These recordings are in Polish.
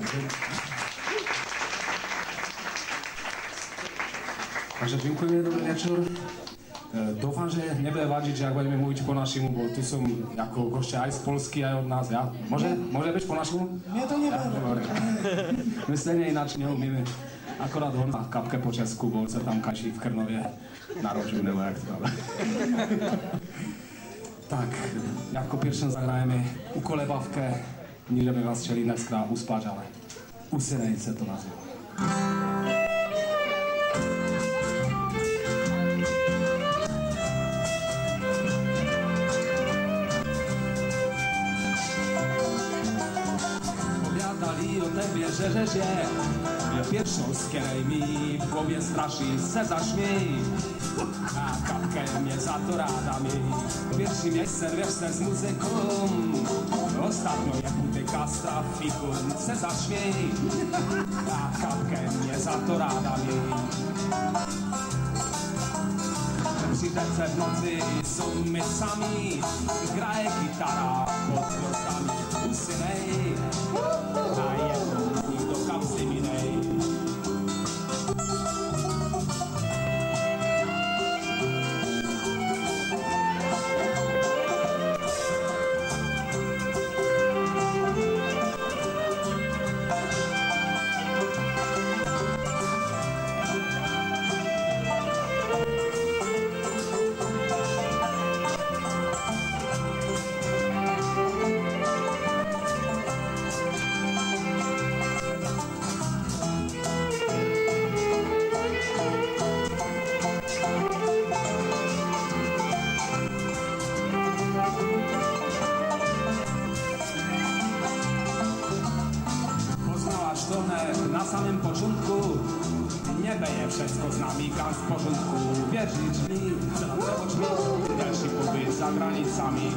Takže dziękuję, dobry wieczór. Dúfam, že nebude vadiť, že ak budeme mówić po našemu, bo tu som ako gošťa aj z Polsky, aj od nás. Ja? Môže byť po našemu? Nie, to nie bude. My stejne ináč neumíme. Akorát on na kapke po Česku, bol sa tam kaší v Krnově narodil, nebo jak to. Tak, jako pierwszym zagrajeme u kolebavke, nížeme vás čeli dneska uspať, ale Usinej se to nazývá. O tebie, że żeś je pierwszą z której mi w głowie straszy se zaśmiej. A kapkę mnie za to rada mi. Pierwszy miejsce wieszce z muzyką. Ostatnio jak mutyka trafikum se zaśmiej. A kapkę mnie za to rada mi. Przy rzece w nocy są my sami. Graje gitara pod gwiazdami. Usynej. A jedną z nich do kapsy minej. Na samym początku nie beje wszystko z nami, kan w porządku. Wierzyć mi, że na to oczmi dalszy pobyt za granicami.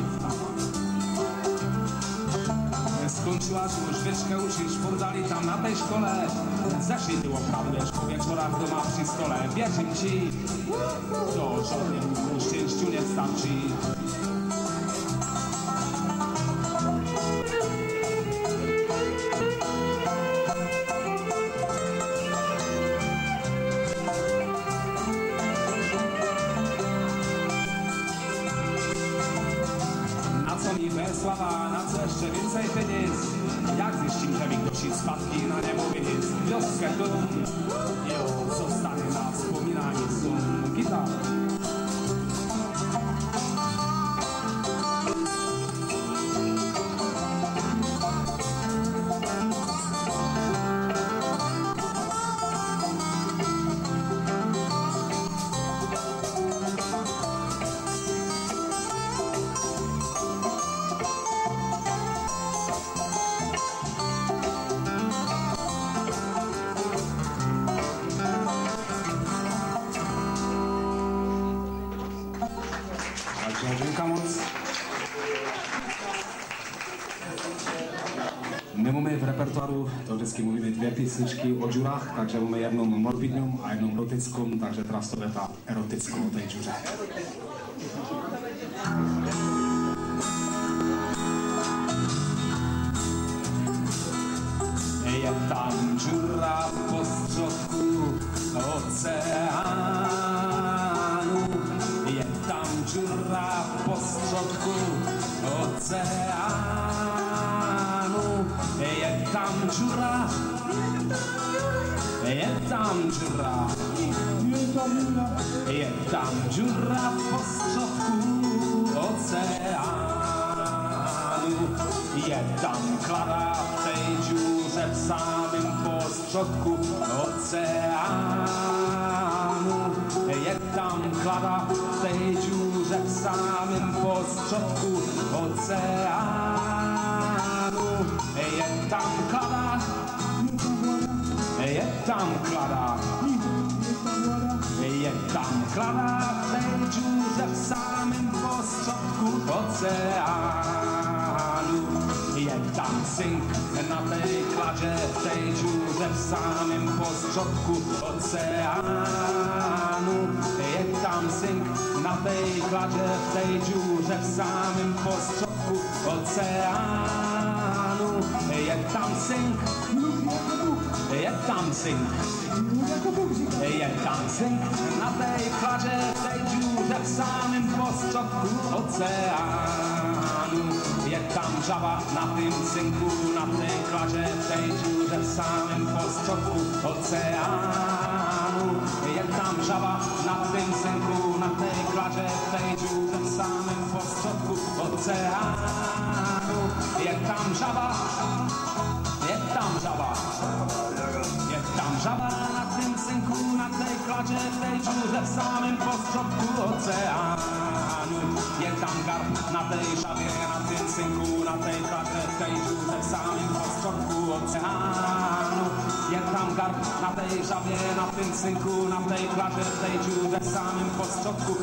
Skończyłaś już wyżkę, uczysz podali tam na tej szkole. Zeszli było prawdziesz po wieczorach doma przy stole. Wierzę ci, to żadnemu szczęściu nie starczy. Sława, na co jeszcze więcej pieniędzy? Jak ziścim, że mi ktoś i spadki na nie mówi nic. Wioskę dum, jo, zostanie na wspominanie sum gitar. Dziękuję moc. My máme v repertoáru, to vždycky mluvíme dvě písničky o džurách, takže máme jednou morbidňum a jednou erotickou, takže teraz to je ta erotickou o té džuře. Je tam džura po středku oceánu, je tam džura po středku oceánu, je tam džura, je tam džura, je tam džura po středku oceánu, je tam klada v tej džuře v samém postředku oceánu, je tam klada v tej džuře v samém postředku oceánu, je tam klada, je tam klada, je tam klada v tej džuře v samém postředku oceánu, je tam cink na tej kladě v tej džuře v samém postředku oceánu, je tam cink na tej kladě v tej džuře v samém postředku oceánu, je tam cink. tam synk, je tam synk na tej klarze, w tej dziurze w samym postrząku oceanu. Je tam żaba na tym synku, na tej klarze, w tej dziurze w samym postrząku oceanu. Je tam żaba na tym synku, na tej klarze, w tej dziurze w samym postrząku oceanu. Je tam żaba, je tam żaba. Jest tam żaba na tym synku, na tej klarze, w tej dziurze w samym postrząku oceanu. Jest tam garb na tej żabie, na tym synku, na tej klarze, w tej dziurze w samym postrząku oceanu. Jest tam garb na tej żabie, na tym synku, na tej klarze, w tej dziurze w samym postrząku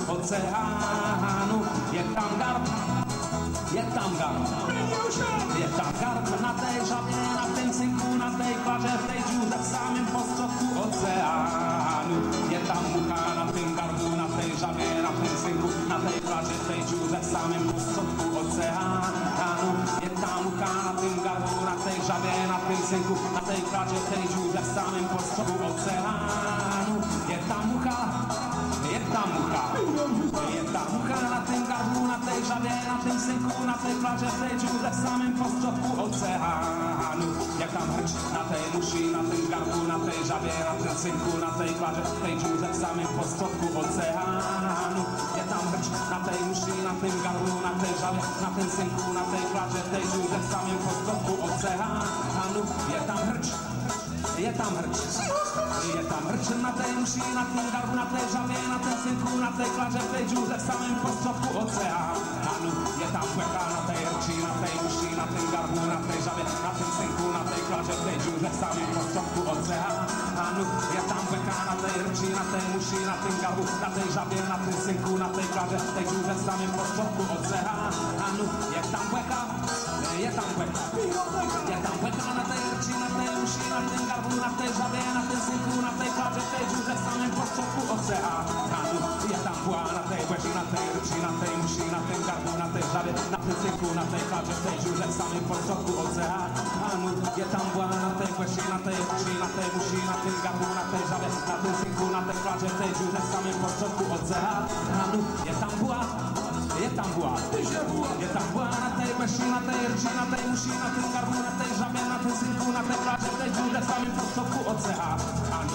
oceanu. Jest tam garb, jest tam garb. Jest tam garb na tej żabie, na tym synku, na tej klarze, w tej dziurze w samym postrząku oceanu. Jest tam mucha na tym garbu, na tej żabie, na tym synku, na tej klarze, w tej dziurze w samym postrząku oceanu. Jest tam mucha na tym garbu, na tej żabie, na tym synku, na tej klarze, w tej dziurze w samym postrząku oceanu. Jest tam mucha, jest tam mucha. Jest tam mucha na tym garbu, na tej żabie, na tym synku, na tej klarze, w tej dziurze w samym postrząku oceanu. Jak tam hrcz na tej musi, na tym garbu, na tej żabie, na tym synku, na tej klarze, w tej dziurze w samym postrząku oceanu. Jak tam hrcz na tej musi, na tym garbu, na tej żabie, na tym synku, na tej klarze, w tej dziurze w samym postrząku oceanu. Jak tam hrcz, je tam hrcz, je tam hrcz na tej musi, na tym garbu, na tej żabie, na tym synku, na tej klarze, w tej dziurze w samym postrząku oceanu. Je tam łeka na tej rci, na tej musi, na tym garbu, na tej żabie, na tym synku, na tej klarze, w tej dziurze w samym postrząku oceanu. Je tam łeka na tej rci, na tej musi, na tym garbu, na tej żabie, na tym synku, na tej klarze, w tej dziurze w samym postrząku oceanu. Je tam łeka, je tam łeka, je tam łeka na tej rci, na tej musi, na tym garbu, na tej żabie, na tym synku, na tej klarze, w tej dziurze w samym postrząku oceanu. Je tam była na tej łezi, na tej rci, na tej musi, na tym garbu, na tej żabie, na tym synku, na tej klarze, w tej dziurze w samym postrząku oceanu. Je tam była na tej łezi, na tej rci, na tej musi, na tym garbu, na tej żabie, na tym synku, na tej klarze, w tej dziurze w samym postrząku oceanu. Je tam była, je tam była, je tam była na tej łezi, na tej rci, na tej musi, na tym garbu, na tej żabie, na tym synku, na tej klarze, w tej dziurze w samym postrząku oceanu.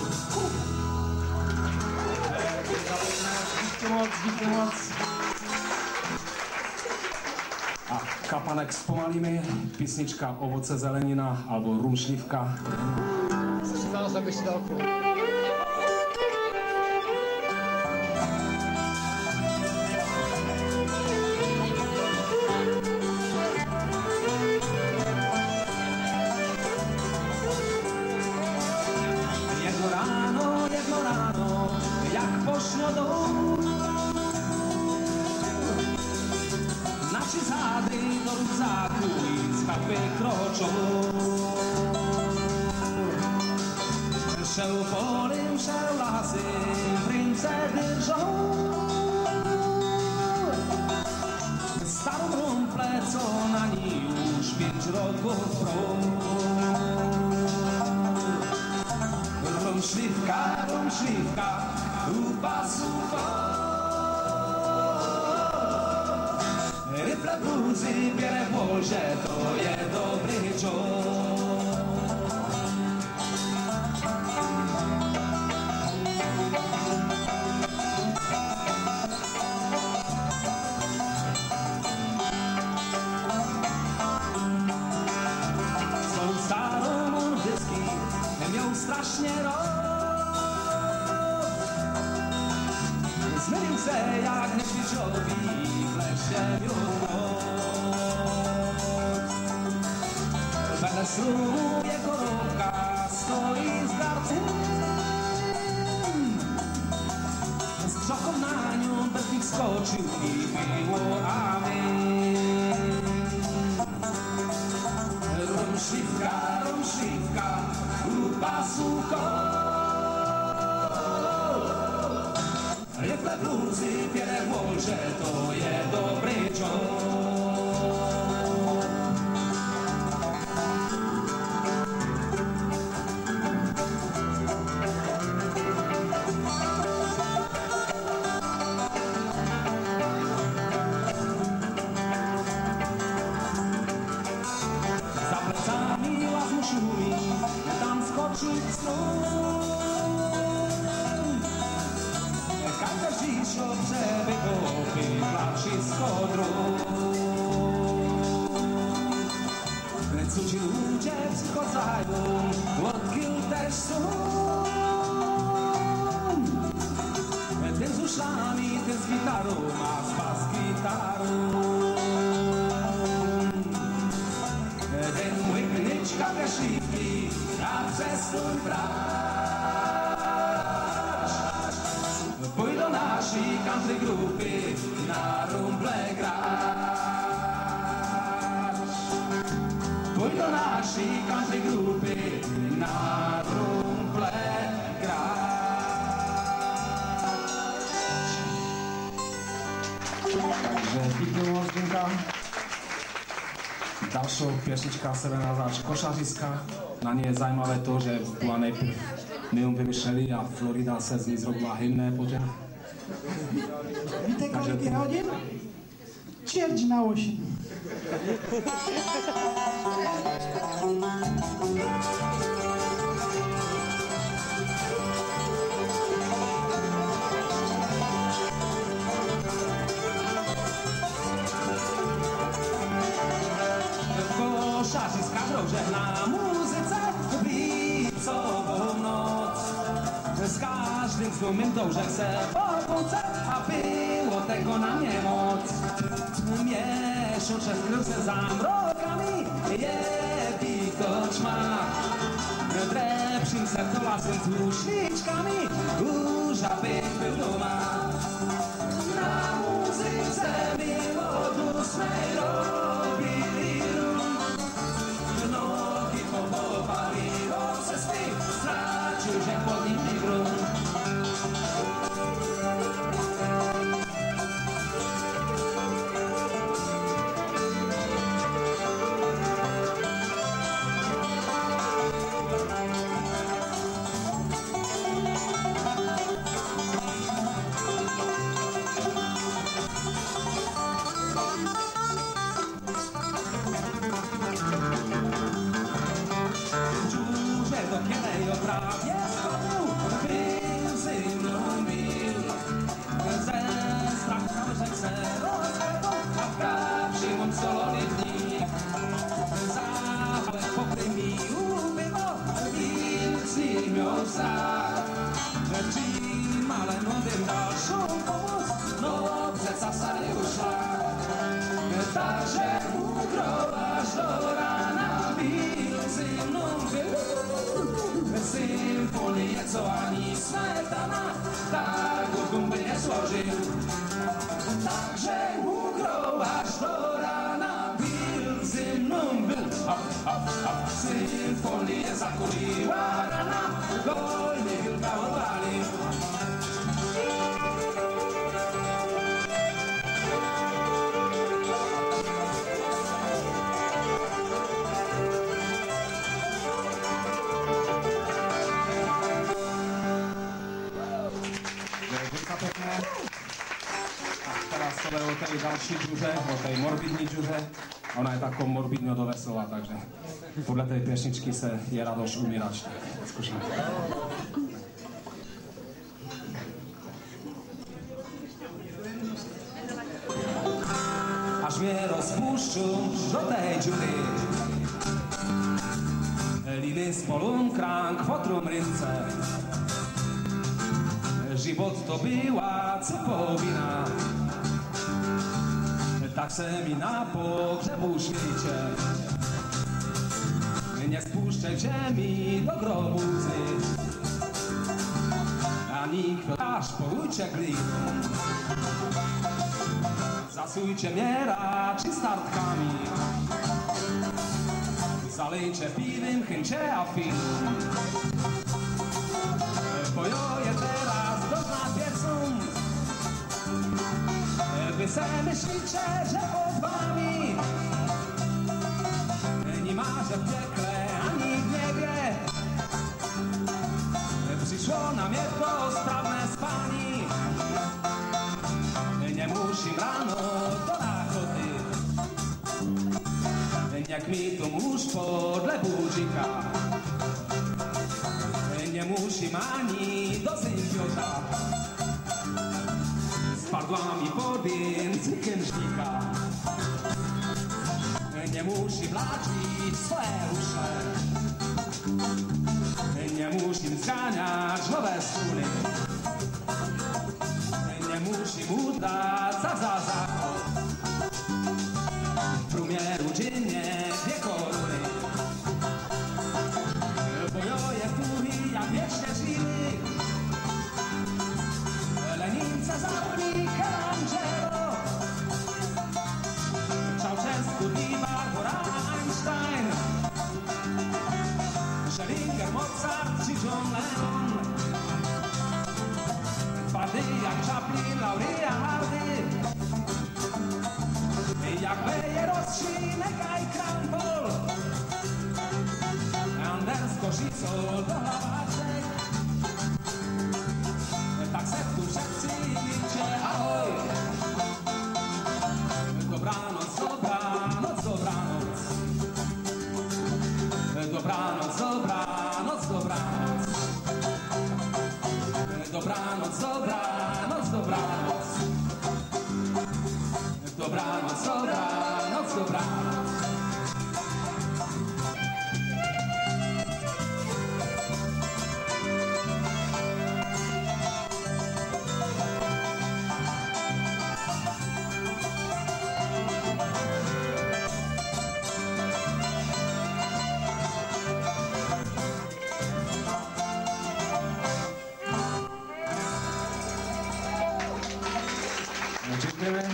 Díky moc. A kapanek zpomalíme, písnička Ovoce zelenina alebo Rumšlívka. Zaraz aby si dal půl. Jedno ráno, jak pošňodou, naši zády do rúbzáku z chatby kročou. Šel polím, šel lásím, prince držou. Starou rumple, co na ní už 5 rokov prou. Rumšlívka, rumšlívka, u pasu ryple bluzy běre že to je dobrý čou. Svou starou on vždycky neměl strašně rok. Změnil se jak nešvičový v leše mjolnot. Vedle strumu je korovka, stojí s darcem. S křokom na ňom bez nich skočil i pivo a vin. Rumšlívka, rumšlívka, u pasu rychle bluzy běre že to je dobrý čou. czuć snu. Każda dziś dobrze wypowiada wszystko dróg. Cudzi ludzie przychodzają, łodkił też są. Ten z uszami, ten z gitarą, a z bas gitarą. Ten łyknyczka kaszliki, a przestój brać. Pójdź do naszej country grupy na rumble grać. Pójdź do naszej country grupy na rumble grać. Takže pěknou Zdenka. Dalšou pěšnička se jmenuje Košařiska. Na ně je zajímavé to, že byla nejprv neum vymyšleli a Florida se z ní zrobila hymné potom. Víte, kolik je hodin? Čerť na 8. Košařiska žehná muzyce v lipcovou noc. S každým zlomím doužek se popouce a bylo tego na mě moc. Mieszą czeskry se zamrokami, jebi to czmach. Drepszym se to lasem z łuszniczkami, żaby był doma. Na muzyce mimo ósmej robili rum. Nogi popopali od cesty, stracił się pod nimi grunt. Prawie schodził, był zimną mil. Ze strachem rzek se rozległ, a w prawdziwym solidnik. Zapach pokrył mi ubyło, wilcy miał wzrak. Ci male młodym dalszą pomoc, no przeca już szlak. Także ukrowasz do rana, był zimną mil. Symfonię, co ani smetana, tak by nie złożył. Także ukrowasz do rana, był zimną był. Symfonię zakuliła rana, golny wilka odwalił. Teraz to je o tej další džuře, o tej morbidní džuře. Ona je takovou morbidně doveselá, takže podle té pěšničky se je radost umírat. Zkusíme. Aż mnie rozpuszczą do tej dziury. Liny z polą krank w otrum ręce. Żywot to była cepowina. Tak se mi na pogrzebu świecie. Nie spuszczajcie mi do grobu łzy. Ani aż porujcie gliną. Zasujcie mnie raczy startkami. Zalejcie piwem, chęcie a film. Pojoję teraz do napiercą. Wy se myślicie, że pod wami nie ma, że w piekle ani w niebie. Przyszło na mnie to sprawne spani. Nie musim rano do nachoty. Jak mi to mąż podle budzika. nemusím ani do zębiota. Spadła mi podien cykenżnika. Nie musi blaczyć swoje usze. Nie musim zganiać nowe struny. Nie musim udać za zachód. W rumieru dziennie 2 koruny. Bo ja je furii jak wiecznie żyły. Lenince zapni Kerangelo. Ceausescu i Barbara Einstein. Schellinger, Mozart czy John Lennon. Twardy jak Chaplin, Lauria Hardy. Jak Beje, Rozcinek i Krampol. Anders, Koszicol, Doławaczek. Tak se tu wszyscy liczę, ahoj. Dobranoc, dobranoc, dobranoc. Dobranoc, dobranoc, dobranoc. Dobranoc, dobranoc, dobranoc. Dobranoc, dobranoc, dobranoc. Dziękujemy.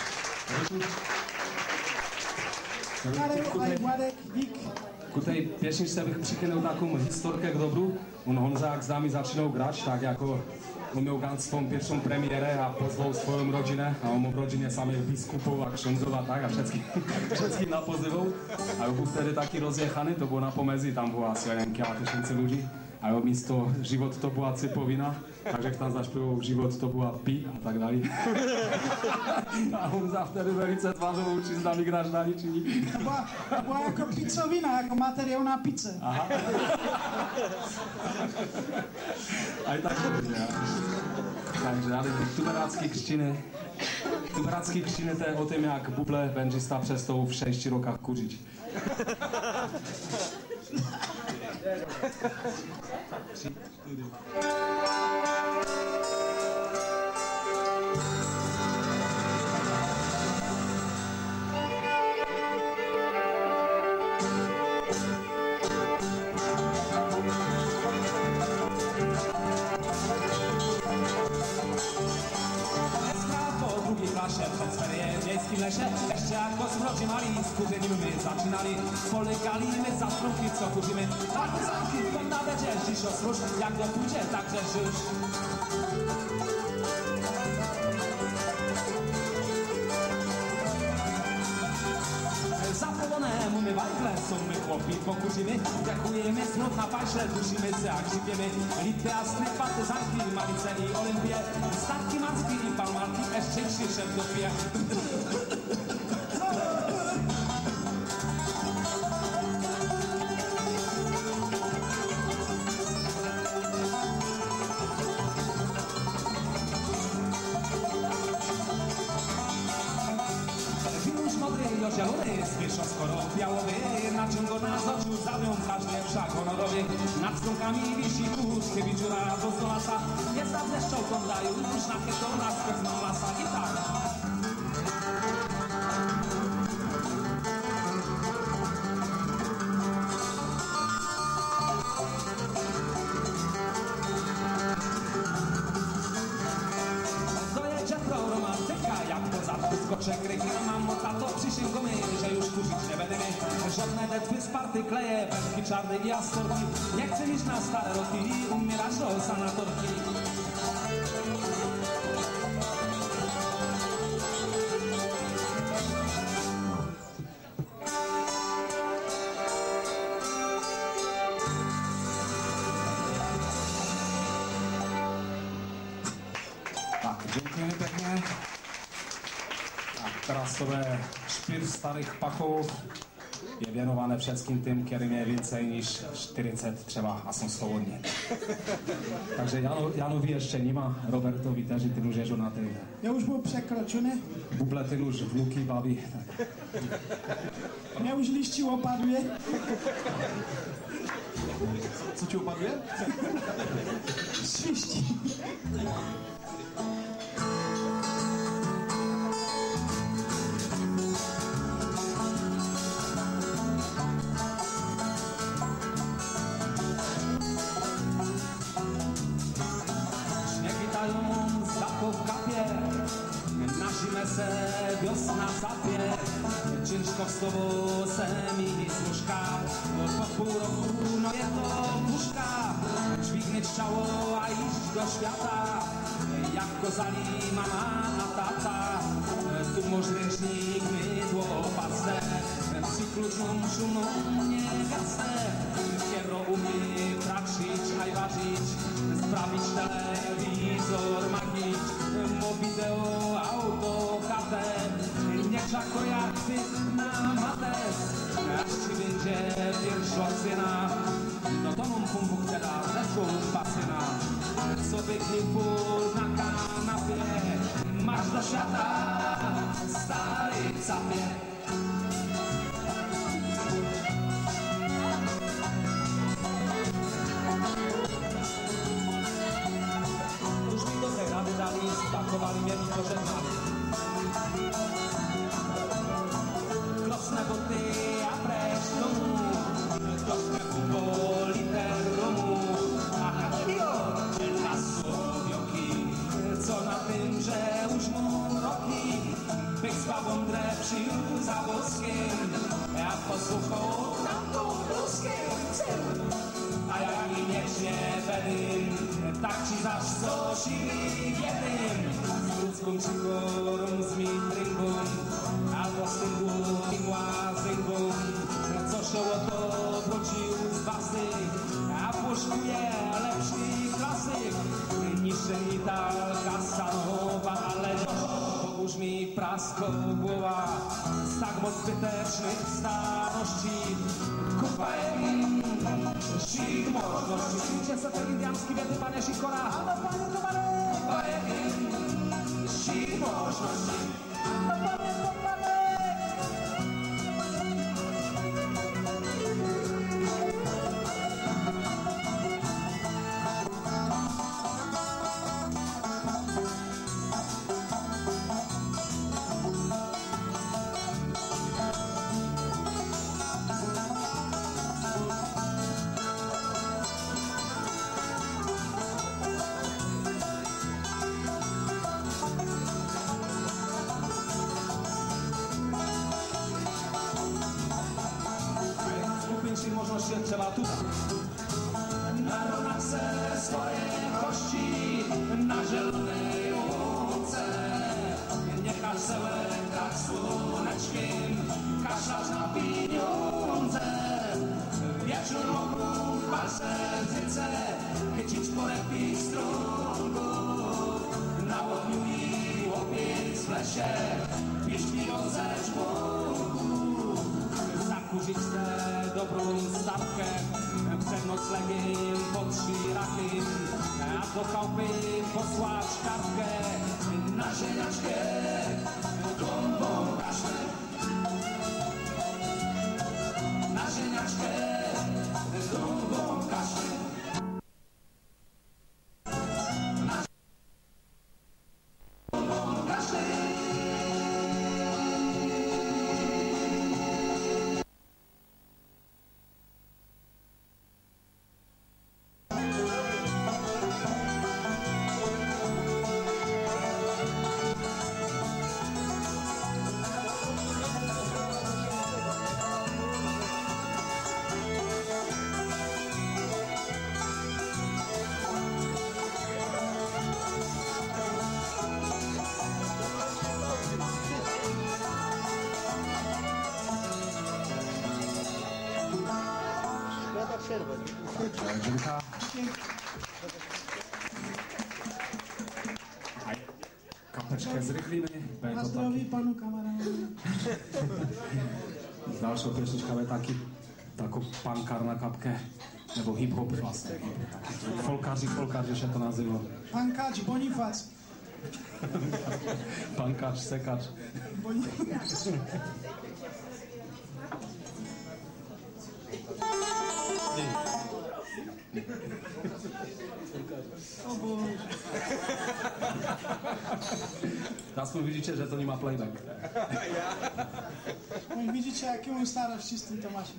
Karel, aj Vladek, dík. Ku tej piesničce bych přikynul takovou historkę k dobru. On Honzák s námi začínal grać, tak jako on miał grać swą pierwszą premierę, a pozwał swoją rodzinę, a on w rodzinie samych biskupów, a ksiądzów a tak, a wszystkich napozywał. A był wtedy taki rozjechany, to było na pomezí, tam było asi, ja neviem, kilka tysięcy ludzi. A jeho místo život to byla cipovina, takže tam zašpěval život to byla pi a tak dále. A Honza vtedy velice tvářoval učí s nami graždáni činí. To byla jako pizzovina, jako materiál na pizze. Aha. A i tak dobře, ja. Takže ale tuberácký křtiny. Tuberácký křtiny to je o tom, jak buble benžista přestou v 6 rokách kuřič. W miejskim lesie, jeszcze jako zmroczy mali, z kurzeniem my zaczynali. Polegali my za strunki, co kurzymy. Partyzanki, to nawet dziś osróż, jak to pójdzie, także żyć. Za polonem my wajgle są my chłopi, pokusimy. Dziękujemy, smród na paśle, dusimy się, jak żywiemy. Litwy, Astry, partyzanki, Malice i Olimpię. Statki marskie i palmarki, jeszcze szef dopije. Zielony, zwyższa skoro białowy, na ciągo nas oczu zawią każdy wszak honorowy. Nad strunkami wisi kurz, chybiczura do lasa. Jest tam ze szczołką dają, już na ketona skrzną masa i tak. Skoczek reklama, motato, przysięgamy, że już kurzyć nie będziemy. Żadne detwy, sparty, kleje, pętki czarne i astorki. Nie chcę iść na stare roki, umierasz o sanatorki. Tak, dziękujemy pięknie. Teraz to je špír starých pachov. je věnované všetkým tým, kterým je více než 40 třeba a jsou svobodní. Takže Janovi ještě nima, Robertovi tež ty už je ženatý. Já už byl překročený. Bubletin už vnuky baví. Já už liščí opaduje. Co ti opaduje? Sviští. Nažíme se, wiosna zapie, ciężko z tobą se mi zmuszka, po pół roku no je to puszka, dźwignieć ciało, a iść do świata, jak go zali mama a tata, tu masz ręcznik, mydło, pastę, psykluczną, szumną, nie gasę, kierro umie traczyć, a i ważyć, sprawić telewizor, magić, wideo, auto, katę, nie czako jak ty na mates, aż ci będzie pierwsza cena, no to mam pumpu, która zeszłą pasyna, co biegnie pór na kanapie, masz do świata, stary capie. Dali, spakowali mnie i pożegnali. Klosne buty, a precz domu, klosne bumbo, liter romu, aha, chwilo, na słowioki, co na tym, że już mu roki, bych z babą drę przyjął za woskiem, ja posłuchał tamtą bluzkę, a jak im nie bedym, tak ci zaś coś i jednym, z ludzką przykorą, z mitrynką, albo z tym głupim łazynką, co się oto wrócił z basy, a poszkuje lepszy klasyk, niż genitalka stanowa, ale połóż mi prasko głowa, z tak moc zbytecznych starości, kupałem Sik możności, słyszę se ten indianski wiety, panie Sikora. Ano, pane Tomane. Panie, sik możności. Ano, pane Tomane. Trzeba tu na ronach se swoje kości na zielonej łące, nie każ se łękać słoneczkiem, kaszać na pieniądze, wieczór mogą w palce zyce, chycić po lepiej strągu, na łodniu i łopiec w lesie, pieśni ze żłąku, zakurzyć se dobrą stawkę, przed noclegiem pod szpirakiem, a do chałupy posłać kartkę na ziemniaczkę, gąbą kaszlę. Na ziemniaczkę, gąbą kaszlę. Na gąbą kaszlę. Žilka. Aj kapečka z rychliny. A zdraví panu kamarádu. Dalšou pěšnička je takou punkár na kapke, nebo hip-hop vlastně. Folkáři, že to nazývá. Pankáč, Bonifac. Pankáč, sekač. Bonifac. O Bože. Aspoň vidíte, že to nemá playback. Vidíte, aký mu staráš čistým Tomášem.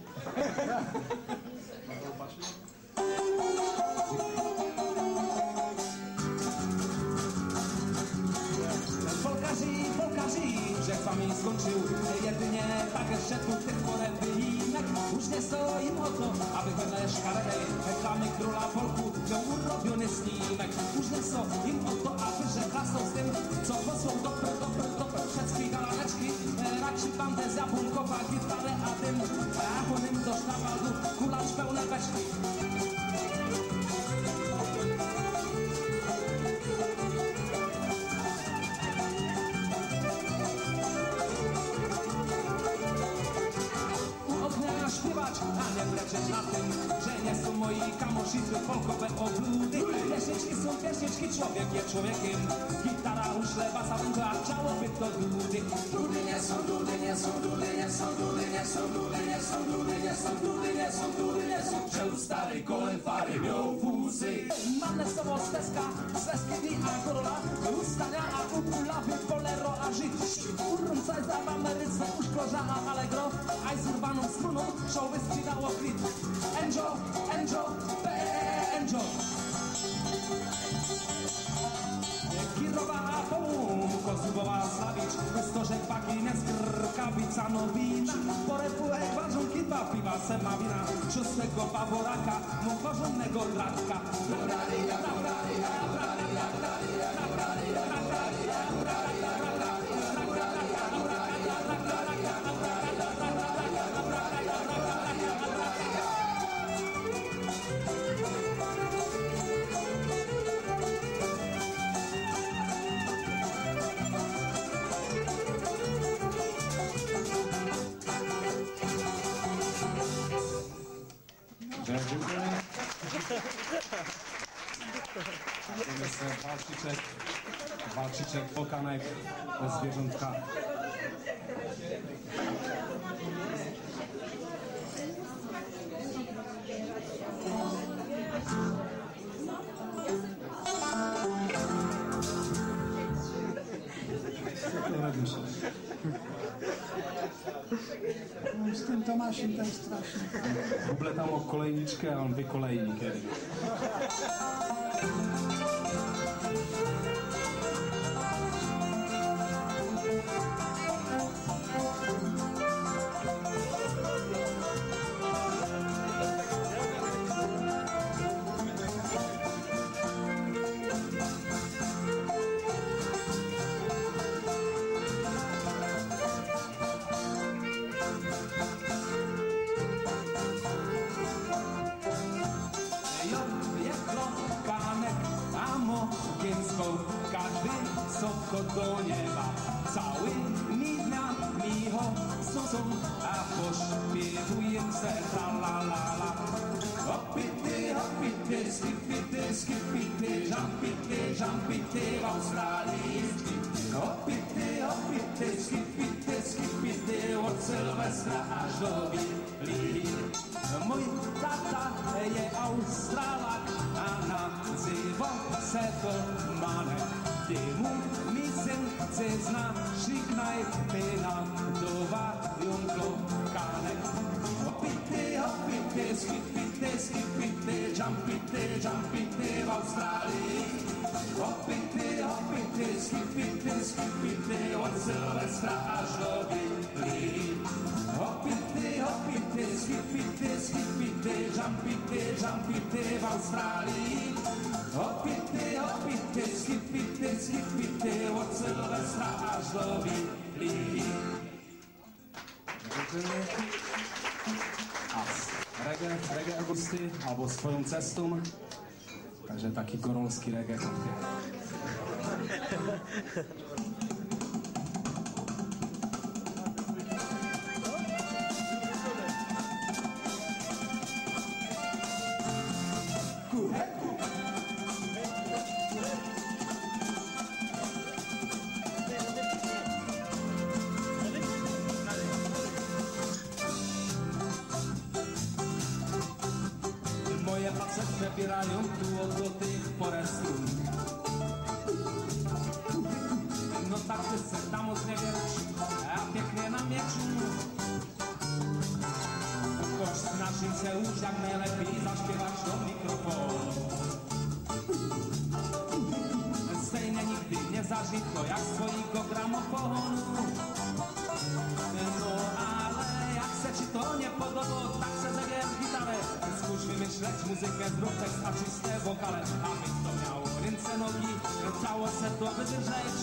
Folkaří, že s vami skončil jedině tak, že tu tyrkorem vyjímek. Už nestojím o to, abych vedle škaredej reklamy króla folku neurobil snímek. Už nestojím o to, aby řekla s tím, co poslou dopr, všetky galanečky. Radši tam jde z Jabunkova, kytare a dym, a honím do štabaldu, kulač pełne vešky. A nebrečeš na tym, że nie są moi kamoši folkowe obludy. Pieśniczki są pieśniczki, człowiek je człowiekiem. Gitara uszlewa zawędza, chciałoby to dudy. Dudy nie są, dudy nie są, dudy nie są, dudy nie są, dudy nie są, dudy nie są, dudy nie są, dudy nie są. Że stary kolem fary miał fusy. Mamy sobą steska, dni a korola. Ustania a upulawy, bolero a żyć. Urumcaj za w Ameryce, uszkorza a allegro. A z urbaną struną, show sprzedało klip. Enjoy, enjoy. Kirowała połówko, zubowała slawić. Stożek paki, neskrkawica nowina. Porepułek, ważonki, dwa piwa, sema wina. Szóstego baworaka, mu porządnego draczka. Walczyczek, pokanek, zwierzątka. No, z tym Tomaszem to jest straszne. Buble tam o kolejniczkę, a on wykolejni kiedy. Każdy soko do nieba, całymi dniami ho są, a pośpiewuję se tra la la la. Hoppity, skipity, jumpity w Australii. Hoppity, skipity od Sylwestra aż do Wili. Mój tata je Australak, a nazywa se to Manek. Temu mi syn chce z naszych knajpina dowają klokanek. Hoppity, skipity, jumpity w Australii. Hoppity, skipity od Sylwestra aż do Wili. Hoppity, skipity, jumpity w Australii. Hoppity, skipity od Sylwestra aż do Wili. A reggae Agusty, albo swoją cestą. Takže taký korolský reggae. przebierają tu od złotych porę strun. No tak ty se tam nie wiesz, a pięknie na mieczu. Choć z naszym se już jak najlepiej zaśpiewać do mikrofonu. Stejnie nigdy nie zażitko jak swojego gramofonu. No ale jak se ci to nie podoba, tak se zawiesz gitarę. Skóż wymyśleć muzykę, zrób tekst, a czyste wokale. Aby to miało ręce, nogi, cało se to wydržeć.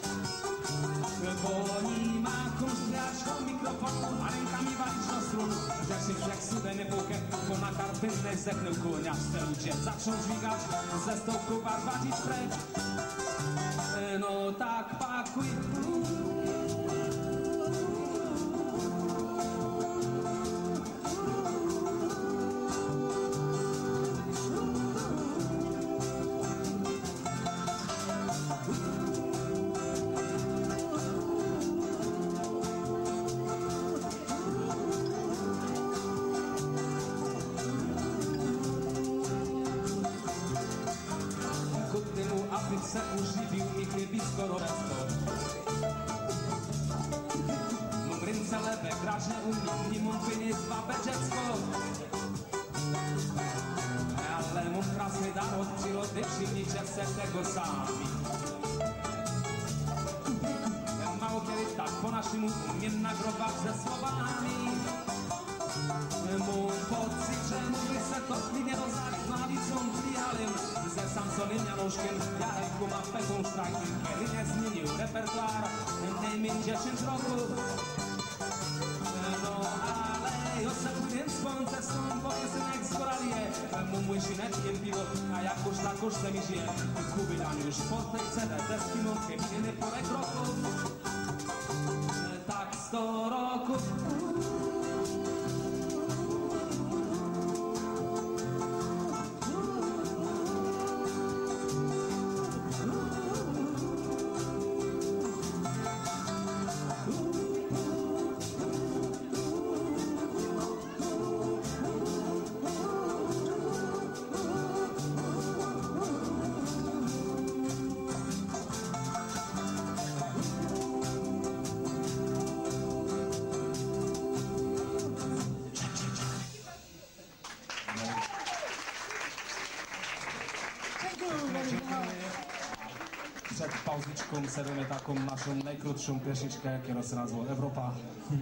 Bo nie ma kunst grać do mikrofonu, a rękami walić do strun. Jak się jak sudę nie półkę, bo na kartynę zepnął konia w stylu cię. Zaczął dźwigać, ze stołku wadzić precz. No tak pakuj. Abych se uživił i chlebisko rowesko. Mam ręce lewe, grażne umie, nie mam wynieść babę dziecko. Ale mam krasny dar od przyrody, przyjmijcie se tego sami. Mało kiedy tak po naszemu umiem nagrować ze słowami. Mój pocit, że mógłby se to nie rozalić małicą trialem. Ze Samsonem Janoszkiem, Jarek ma peką sztrajkiem. Kiedy nie zmienił repertuar, najmniej 10 roków. No ale ja se pójdę słońce stąd, bo piosenek z Koralie. Mu mój szyneczkiem piwo, a jakoś takoż se mi żyje. Kuby tam już po tej CD ze skinątkiem, nie porek roków. Tak 100 roków. Przed pauziczką serujemy taką naszą najkrótszą pieśniczkę, jakie rozrazło Europa.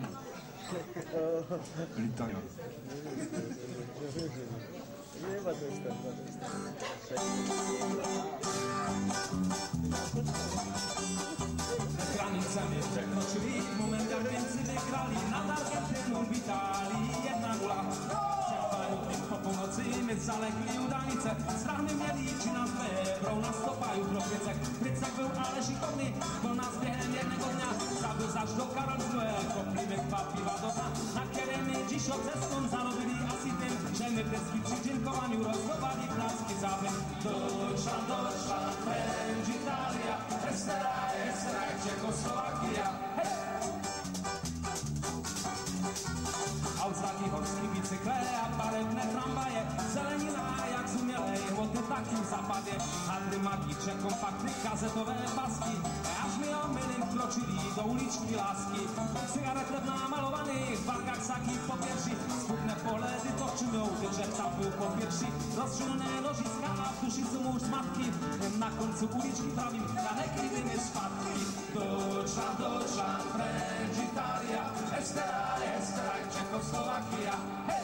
Litania. Granicami przekroczyli, w momentach więcej wygrali. Nadal Argentynę witali, jedna gula. Po północy my zalegli udanice. Strany mieli ci nas wybrał na stopa jutro Krycek. Krycek był ale sikorny, bo nas biegiem jednego dnia zabył zaś do Karolsruhe. Koplimy 2 piwa do dna. Na kieremy dziś odceską zarobili asi tym, że my deski przy dziękowaniu rozchowali klaski za wym. Deutschland, Deutschland, French, Italia, Österreich, Czechoslowakia. Hey! Austraki, horski, bicykle, a baretne tramwaje. Zelenina jak z umielej, łody takim zapadzie. Atrymaki, kompakty, gazetowe paski. Aż my omylem wkroczyli do uliczki Laski. Cygaretę namalowanych, w barkach saki po piersi. Smutne pole, toczymy drzewca był po piersi. Rozstrzelone nożyska, a w duszy są już matki. Na końcu uliczki prawim, Janek i dymy spadki. Deutschland, Deutschland, French, Italia, Österreich, Czechoslowakia. Hey!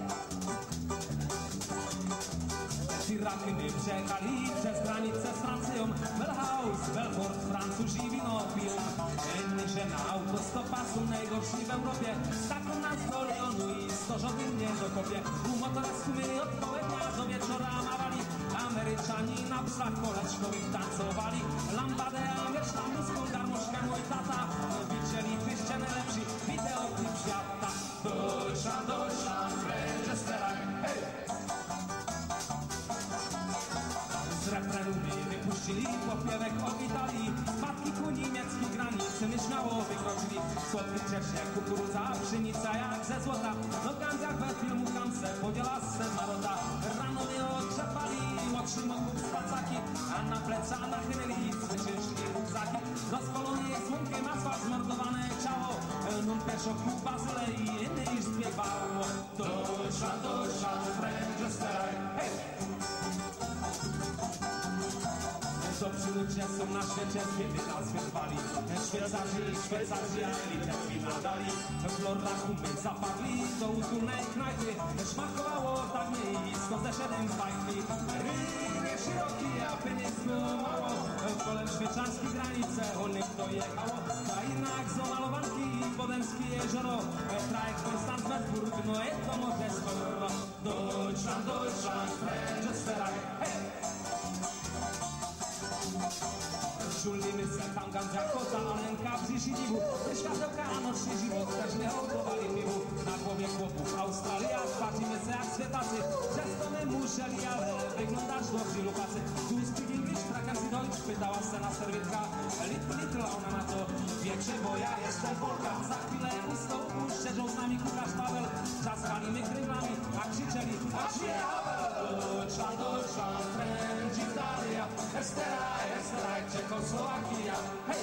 Piraty przejechali przez granicę z Francją. Melhaus, Belfort, Francuzi wino piją. Inni, że na autostopa są najgorsi w Europie. Z taką nas do Leonu i stożowym nie dokopie. U motorystymy od południa do wieczora mawali. Ameryczani na psach koleczkowych tancowali. Lambadę, a wiesz tam ruską garmuszkę mój tata. Widzieli tyście najlepsi wideoklip świata. Deutschland, Deutschland, French, Österreich, hey! Z refrenu wypuścili popiewek od Italii. Matki ku niemieckiej granicy nieśmiało wykroczyli. Słodki cześnie, kukurydza, pszenica jak ze złota. No gang jak we filmu Kamse podziela se naroda. Rano nie otrzepa serca nachylili swe ciężkie rukzaki. Rozpalony jak słonkiem asfalt, zmordowane ciało. Nun pieszo klub Bazylei, inny niż śpiewało. Deutschland, Deutschland, Manchester, hej! Dobrzy ludzie są na świecie, zbiedy nas wyrwali. Szwajcarzy, a elitę wina dali. W lordach umy zapadli do utulnej knajpy. Szmakowało tak nisko ze 7 fajki. Rynek szeroki, a pieniędzy było mało. Kolem szwajcarskiej granice wolnych dojechało. Kraina jak zamalowanki, Bodenskie jezioro. Trajek Konstanz, Medburg, no to może skoro. Deutschland, Deutschland, Manchester, hej! Żulimy se tam gandzia, kota, alenka, bzisz i dziwu. Światełka, a nocny żywot też nie hołdowali piwu. Na głowie chłopów Australia, płacimy se jak świetacy. Przez to my musieli, ale wyglądasz dobrze, lupacy. Tu speak English, trakan si Deutsch, pytała se na serwietka. Little, ona na to, wiecie, bo ja jestem Polka. Za chwilę u stołu siedzą z nami Kukasz Paweł. Czaskali krylami, a krzyczeli, a Havel! Deutschland, Deutschland, French, Italia, Esteraj, Czechosłowakia, hej!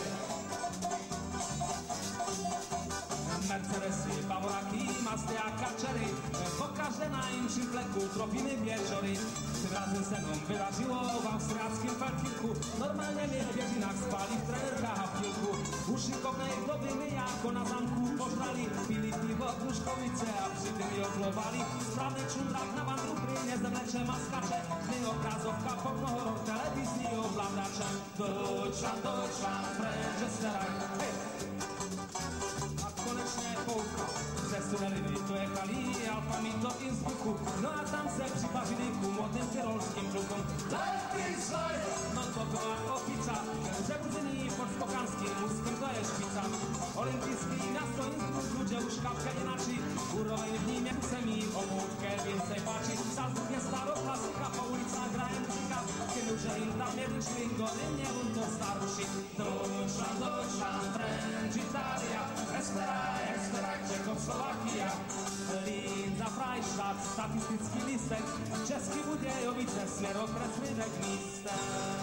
Mercedesy, Baworaki, Mazdy, a Kachery. Po każde na innym fleku tropimy wieczory. Tym razem ze mną wyraziło w austriackim Feldkirku. Normalnie mnie w Wiedzinach spali, w trenerkach, a w kilku. Uszy kopnej dobymy jako na zamku pożrali. Pili piwo, gruszkowice, a przy tym je odlowali. Sprawny czundrak na wandrupry, nie zemlecze maskacze. My obrazowka po telewizji oglądacze. Deutschland, Deutschland, Manchester, hej! Koniecznie połówka, przesunęli to jechali Alpami do Innsbrucku. No a tam se przypawili ku młodym tyrolskim klukom. No to była opica, przebudzeni pod spokanskim mózgiem to jest szpica. Olimpijski miasto Innsbruck, ludzie już kawkę inaczej. Górowej w nim jak semi, omówkę więcej patrzyć. Salzburg jest staro klasyka, po ulicach grają muzyka. Kiedy że im tam jeden szling, godyn nie on to starszy. Deutschland, Deutschland, French, Italia, Esteraj, Czechosłowakia. Linda, Freistadt, statystyczny listek. Czeski Budziejowice, Smerokres, Rydek, Mistek.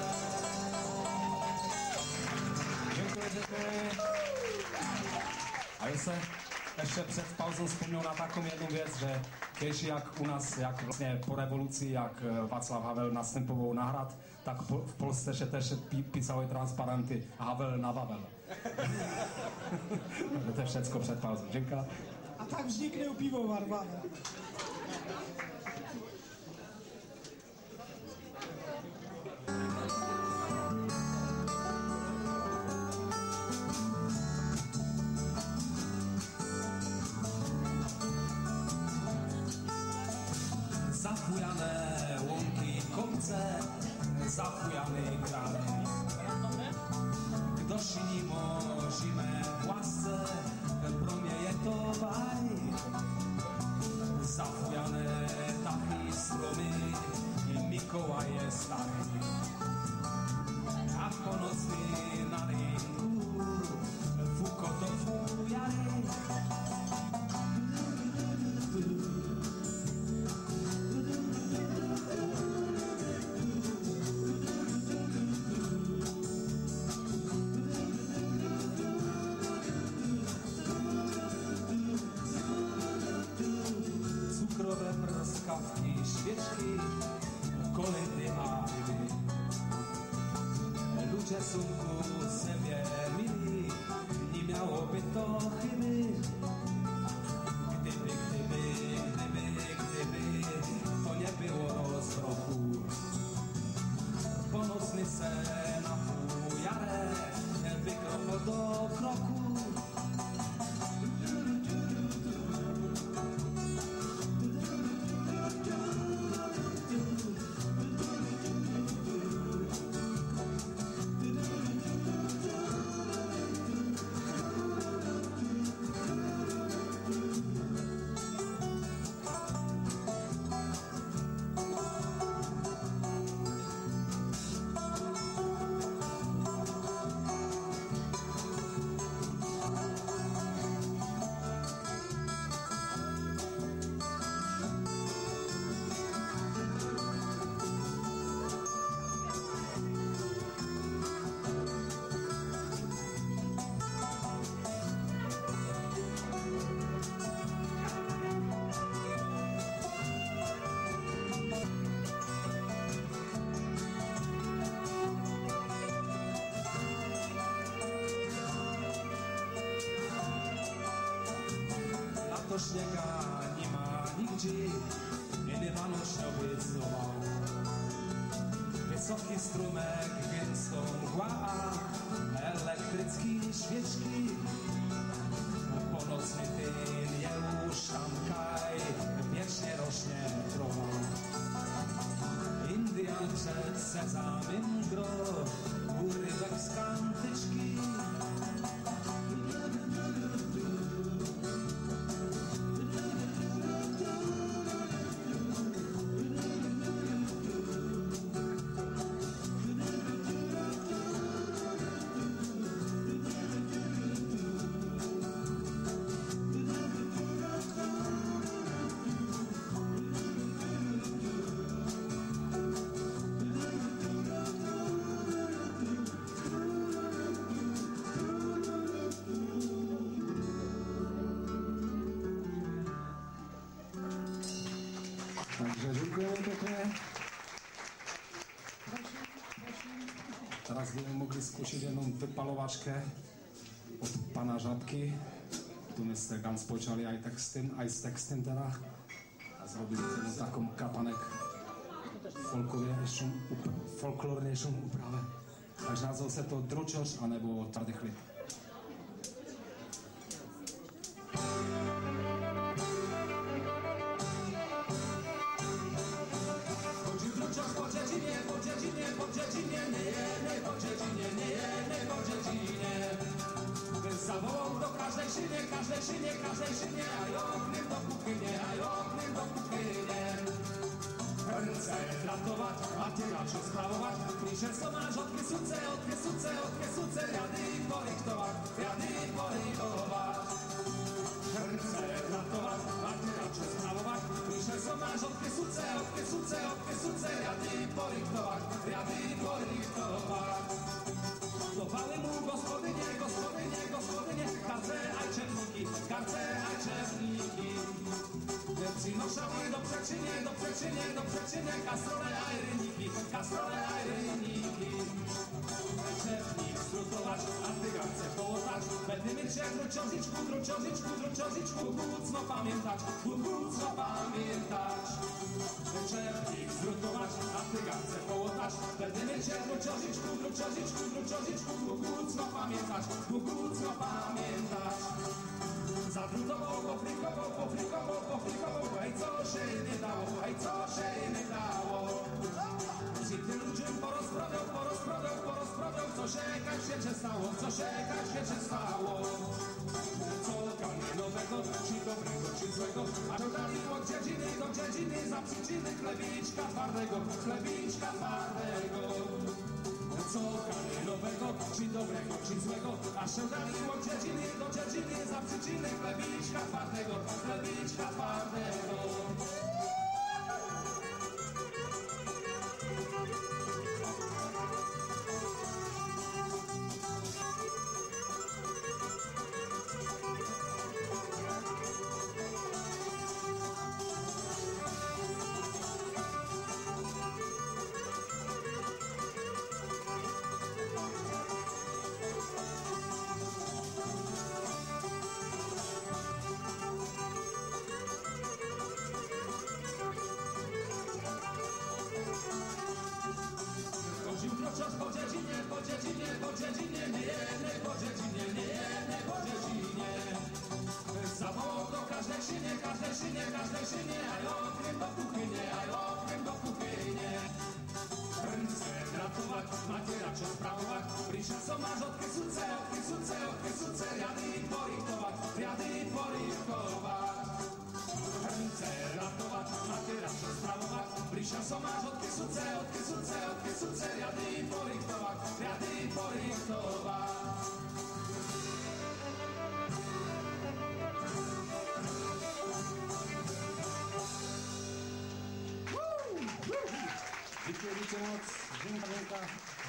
Dziękuję. A jeszcze przed pauzą wspomniał na taką jedną věc, że kiedyś jak u nas, jak vlastně po rewolucji, jak Václav Havel następował na hrad, tak v Polsce się też pisały transparenty Havel na Wawel. To jest wszystko przed pauzą. Dziękuję. A tak vznikne pivovar Wawel. Zafujane łąki, kopce, zafujane grany. Došli možíme v lásce, pro mě je to vaj. Zafujané tachy stromy, Mikołaj je starý. A po noci na rynku, fuko to fujary. Prskawki, świeczki, koledy a ryby. Ludzie są ku sobie mili, nie miałoby to chyby. Gdyby to nie było rozroku. Ponosny se na fujarę, wykropo do kroku. śniega nie ma nigdzie i nie Vánočne oběcoval. Vysoký strumek, gęstą mgła, elektrický świeczki. Po nocny tyn je už tam kaj, wiecznie rośnie trova. Indian przed sezamem gro, urywek z kantyczki. Takže dziękujemy pięknie. Teraz byśmy mogli zkusić jedną wypalowaczkę od pana Żabki. Tu my ste gan spočali aj s textem teda. A zrobili jedną taką kapanek folklorniejszą uprawę. Takže nazwał se to Dručoš anebo Tvrdý chlib. Zawołał do każdej szynie, a oknem do kuchynie. Ręce ratować, a ty raczej sprawować. Klisze co masz od kiesuce, riady poryktować. Ręce ratować, a ty raczej sprawować. Klisze co masz od kiesuce, riady poryktować. Gotowały mu gospodynie, karce aj czerniki. Przynoszały do przeczynie, kastrole aj ryniki. Czernik skrótować, a ty garce połotać. Będziemy cię druciążyczku, mocno pamiętać. Czernik skrótować, a ty garce połotać. Będziemy cię druciążyczku, mocno pamiętać. Zadrutował, poflikował, hej co się nie dało. Z tym ludziom porozprawiał, co się stało. Co kamienowego, czy dobrego, czy złego, a to dali od dziedziny do dziedziny, za przyczyny chlebiczka twardego. Co kamienowego, czy dobrego, czy złego, a się dali od dziedziny do dziedziny, za przyczyny chlebiczka twardego. Zawołał do każdej szynie, a oknem do kuchynie. Ręce ratować, macieracze sprawować, prisza co masz od kiesuce, riady poryktować. Ręce ratować, macieracze sprawować, prisza co masz od kiesuce, riady poryktować. Dziękuję moc, dziękuję.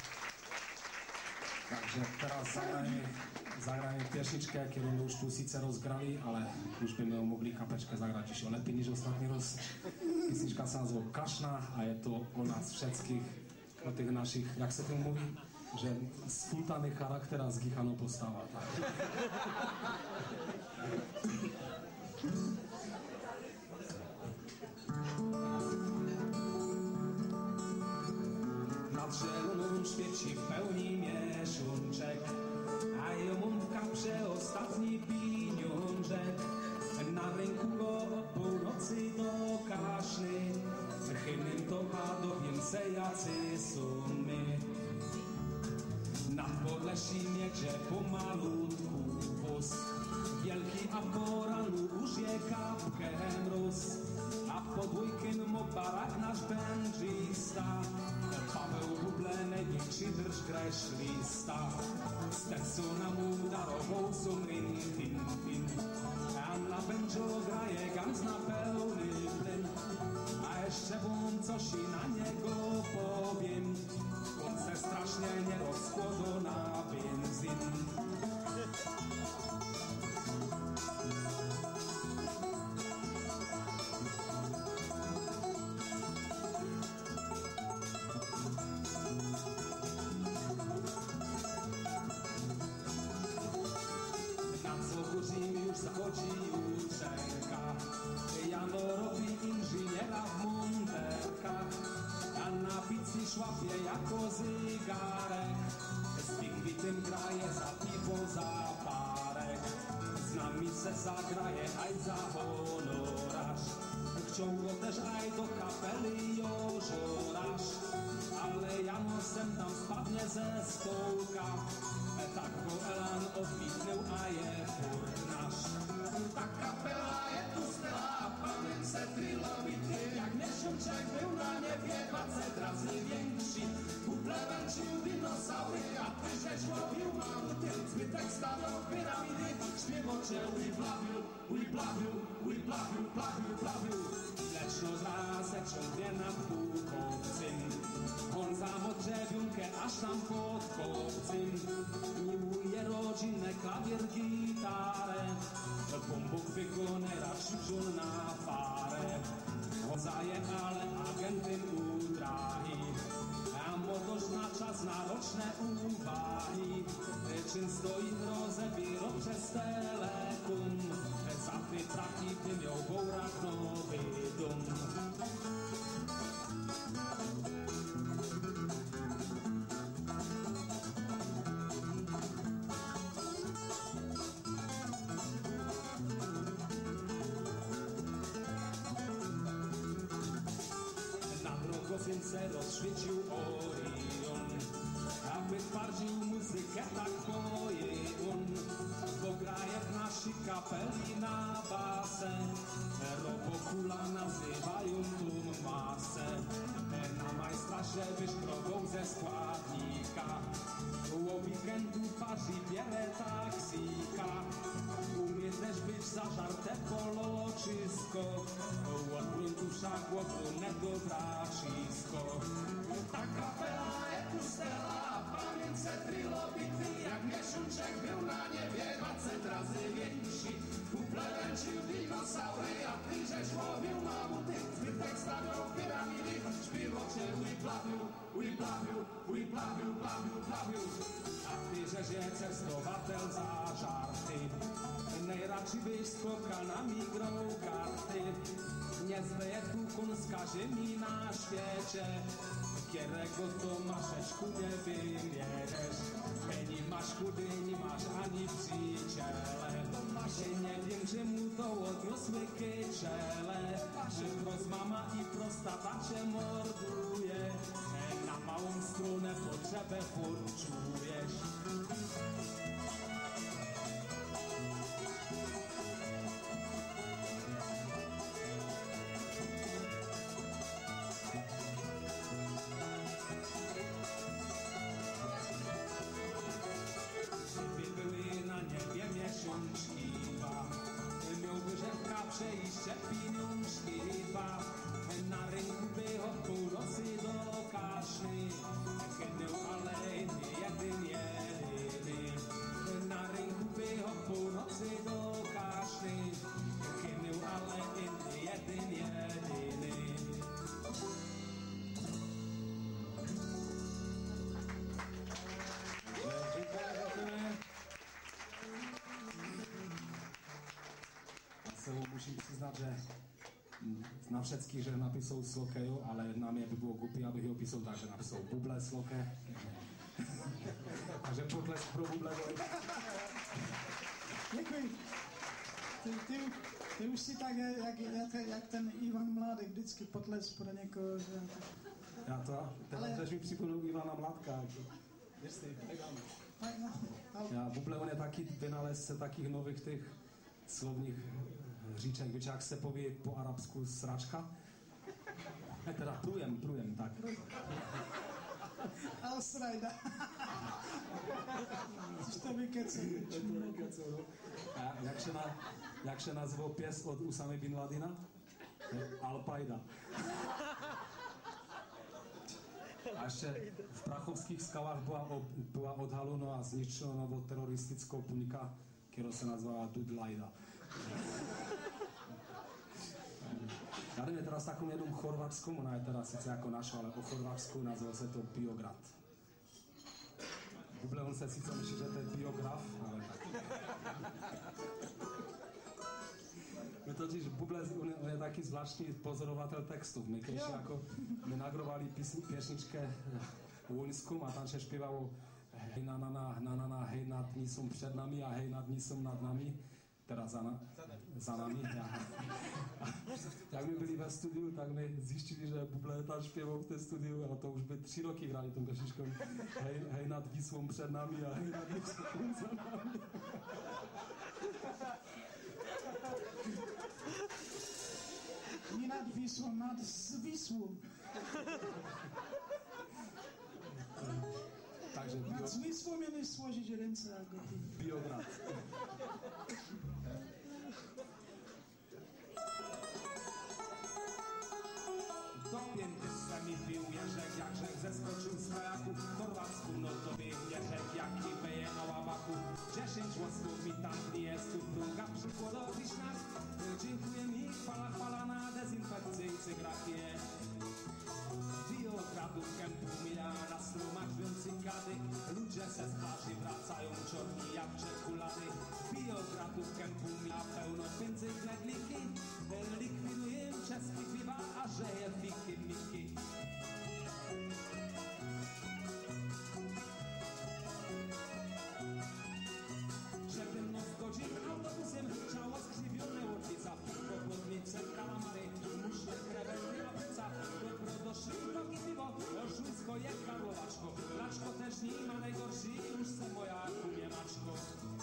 Takže teraz zahrajeme pěšničkę, kterou my už tu sice rozgrali, ale už by mi mohli kapečka zahrát ještě lepší než ostatní roz. Písnička se nazvou Kašna a je to o nás všetkých, o těch našich, jak se tomu mluví, že sputaný charakter a zgychanou postava. Nad zieloną świeci w pełni miesiączek, a jemu w kaprze ostatni pieniążek. Na ręku go od północy do kaszny, chylnym to ma do więcej jacy sumy. Nad Podlesiem jedzie pomalutku wóz, wielki a po ranu już je kapkę mróz, a pod weekend mo barak nasz będzista. Paweł Buble największy drż kreślista, Stetsona mu darował sumrin tin. A na będzio graje gans na pełny plyn, a jeszcze wam coś i na niego powiem. On se strasznie nie rozkłada na benzyn. Już zachodzi jutrzenka, Jano robi inżyniera w munterkach, a na pizzy szłapie jako zygarek, z pingwitem graje za piwo za parek, z nami se zagraje aj za honoraż, chciał go też aj do kapeli jożoraż, ale Jano sem tam spadnie ze stołka, tak go Elan odbitnął, a je furt nasz. Ta kapela je tu stela, a panem se trilobity, jak miesiączek był na niebie 20 razy większy. Buble węczył dinosaury, a ty żeś łowił mamuty, zbytek stawiał piramidy, śpiewocze we blawiu. Lecz no zrazę ciągnie nad Bukowcem, on zamocze wiunkę aż tam pod kopcem. Miłuje rodzinę, klawier, gitarę, bombok wykonera krzyżul na farę. Chodzaje, ale agentem utrahi, a motorz na czas na roczne uwagi. Często ich rozebierą przez telekom, za ty traki by miał Borak nowy dom. Syn se rozświecił Orion, aby twardził muzykę tak boje on, bo graje w naszej kapeli na basę, Robokula nazywają tu masę, na majstra się wyszkrobą ze składnika, o weekendu parzy bierę taksika, umie też być zażarte poloczysko, od gruntusza głodnego bracisko. Ta kapela je tu stela, a pamięce trilobity, jak miesiączek był na niebie 20 razy większy. Buble węczył dinosaury, a ty żeś łowił mamuty, zbytek stawiał piramidy, śpiewocze we blawiu. A ty żeś je cestowatel za żarty, najraczej byś z kokanami grał karty. Nie zleje tu kunska ziemi na świecie, kierego to maszeczku nie wymierzesz. Nie masz chudy, nie masz ani przyjaciele. Nie wiem czemu to odniosły kyczele, że wprost mama i prostata cię morduje. Na małą strunę potrzebę furt czujesz. Miesiączki dwa, miałby rzepka przejście pieniążki dwa, na rynku by od północy do kaszy. přiznat, že na všetkých, že napíšou slokeju, ale na mě by bylo głupie, abych ho písal tak, že napíšou buble sloke. Takže potlesk pro buble. Děkuji. Ty už si tak, jak ten Ivan Mládek, vždycky potles pro někoho, že... Já to, teď mi připomínal Ivana Mládka. Jestli, tak já, buble, on je taky vynálezce takých nových těch slovních říček, víš, jak se poví po arabsku sračka? Teda průjem, tak. Al-Srajda. Což to vykecel. Jak se nazval pěs od Usamy bin Ladina? Al-Qaida. A ještě v Prachovských skalách byla odhalena a zničena novou teroristickou punika, která se nazvala Dudlajda. Já nevím, je teraz takovou jednom chorvatskom, ona je teda sice jako naša, ale o Chorvatsku nazval se to Biograd. Buble, on se sice myslí, že to je biograf, ale tak. My totiž Buble, on je taky zvláštní pozorovatel textů. My když jako, my nagrovali pěšničke vojnskou a tam se zpívalo hej na, hej nad dní jsou před nami a hej nad dní jsou nad nami. Teda za nami. Jak my byli ve studiu, tak my zjištili, že Buble tam zpěval v té studiu a to už by 3 roky hráli tom pěšničkom. Hej nad výsvom před nami a hej nad výsvom za nami. Nie nad Wisłą, nad Wisłą. Takže nad Wisłą měli složit ręce jako ty. Biograd. Do pięty se mi pił Jerzek, jak rzek zeskoczył z kajaku. W Chorwacku no to biegnie rzek, jaki wyje na łabaku. 10 łosków mi tam jest, druga przykładowi sznak. Dziękuję mi, chwala na dezynfekcyjcy grafie. Biogradów kępu mija na strumach cykady. Ludzie se z plaży wracają czorni jak czekulady. Biogradów kępu mija pełno pięcej knegliki. Likwiduję czeski piwa, a żeje fiki miki. Godzin autobusem, ciało skrzywione łodzica, popłodnice, kalamary, muszle, krewetki, obyca, dobro do szybkoki piwo, oszłysko jak karłowaczko, laczko też nie ma najgorszy, już se moja kumiemaczko.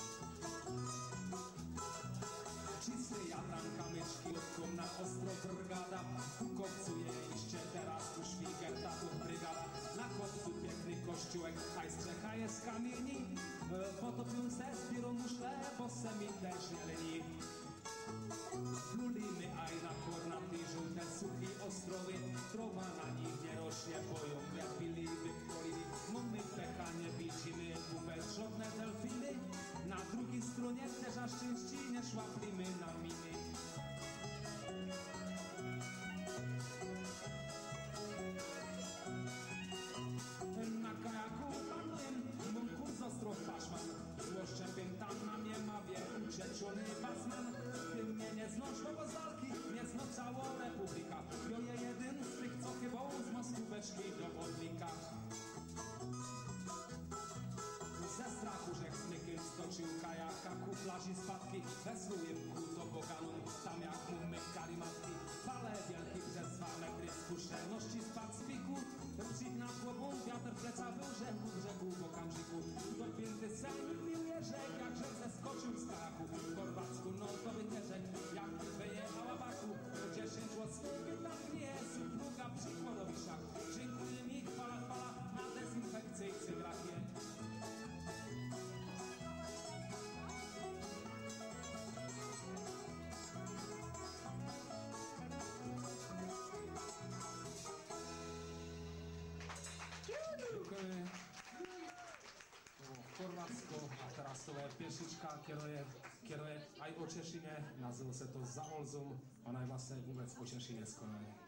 Czysty jadran, kamyczki, odkom na ostro brygada, ukopcuje iście, teraz tu szwigę, tatów brygada, na kopcu piękny kościółek, a strzecha jest z kamieni, potopią se zbierą muszle, bo se mi też nie leni. Plulimy aj na kornaty, żółte suchy ostrowy, trowa na nich nie rośnie, boją jak biliby kolili. Mamy pecha, nie widzimy, bubel, żadne delfiny, na drugiej stronie też na szczęści nie szłaplimy na miny. Na kajaku panuję, mój kurs ostro paszman, złoszczepiem tam na mnie mawie, ucieczony basman. Ty mnie nie znosz, bo z walki nie zno cała republika. Joje jeden z tych, co chybą z mostóweczki do Odlika. Ze strachu rzek smykiem stoczył kajaka ku plaży spadki. Wesluję ku toboganom, tam jak mu mykali matki. Fale wielki przez 2 metry spuszczalności z Pacyfiku. Psik nad głową, wiatr plecawy rzekł w brzegu po kamżyku. Dopięty sen pił Jerzek, jak rzek zeskoczył z kajaku. W Chorwacku no to wyjeżdżek, jak wyjechała baku. 10 łosków tam jest, druga przykładowi szach. Dziękuję mi, chwala na dezynfekcyjcy grafie. Děkujeme. Chorvatsko a teraz to je pěšička, která je aj o Češině, nazývá se to Za Olzum, ona je vlastně vůbec o Češině skoro.